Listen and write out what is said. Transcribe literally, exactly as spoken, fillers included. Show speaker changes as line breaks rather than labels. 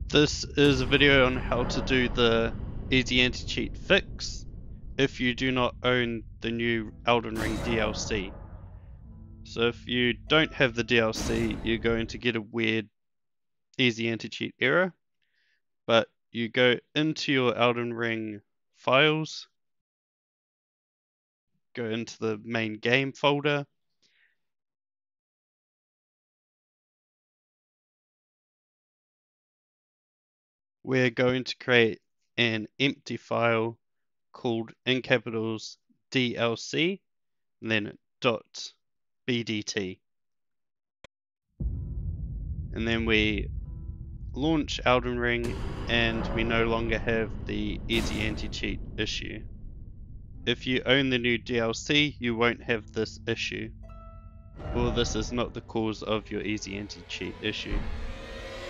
This is a video on how to do the easy anti-cheat fix if you do not own the new Elden Ring D L C. So if you don't have the D L C, you're going to get a weird easy anti-cheat error, but you go into your Elden Ring files, go into the main game folder, we're going to create an empty file called in capitals D L C and then dot B D T. And then we launch Elden Ring and we no longer have the easy anti-cheat issue. If you own the new D L C, you won't have this issue. Or this is not the cause of your easy anti-cheat issue.